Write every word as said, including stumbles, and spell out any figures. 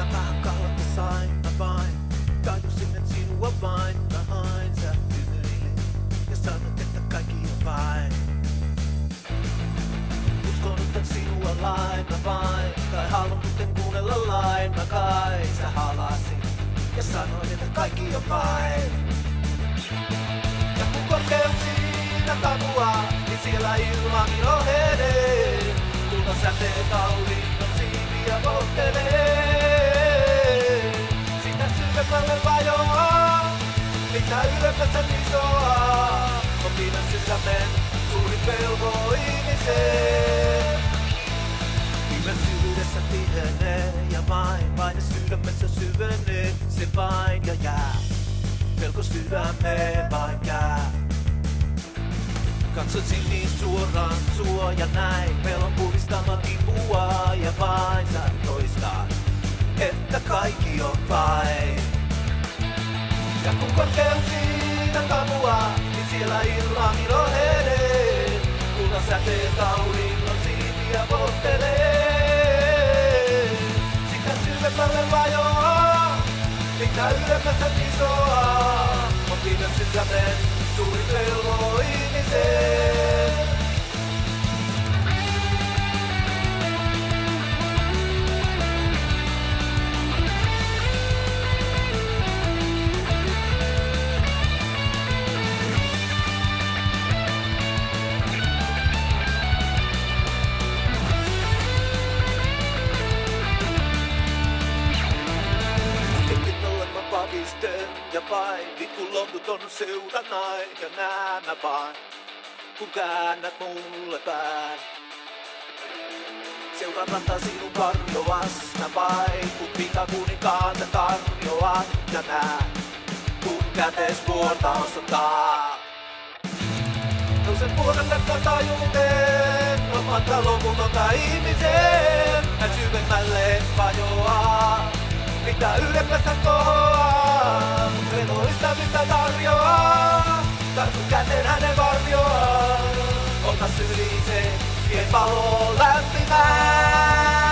vähän kallata sain mä vain. Tajusin, et sinua vain mä hain. Sä hymyilit ja sanot, että kaikki on vain. Uskonut, et sinua lain mä vain. Tai halunnut en kuunnella lain mä kai. Sä halasit ja sanoit, että kaikki on vain. Ja kun korkeuksina tapuaa, niin siellä ilmakin on edes. Kulta säteet auringon siiviä vohtelee. Sitä syvemmälle vajoaa, mitä ylempää isoa. On viime sydämen suurin pelko ihmiseen. Viimeisyydessä tihenee ja vain paine sydämessä syvenee. Se vain ja jää, pelko sydämeen vain jää. Katsoisin niin suoraan sua ja näin pelon puhdistama kipua ja vain sä toistat, että kaikki on vain. Ja kun korkeuksina tapuaa, niin siellä ilmakin on edes. Kulta säteet auringon siiviä vohtelee. Sitä syvemmälle vajoaa, mitä ylempää isoa. On viime sydämen suurin pelko ihmiseen. Ja vain, nyt kun lohdut on seuranain ja näen mä vain, kun käännät mulle pään. Seuraan rantaa sinun tarjoas, mä vain, kun pikakuninkaan sä tarjoat ja näen, kun kätees vuorta osoittaa. Nousen vuorelle taajuuteen, omalta loputonta ihmiseen, näin syvemmälle vajoaa. Mitä ylempää kohoaa, egoista mitä tarjoaa. Tartu käteen hänen varjoaa, ota syliin se, vie palo lämpimään.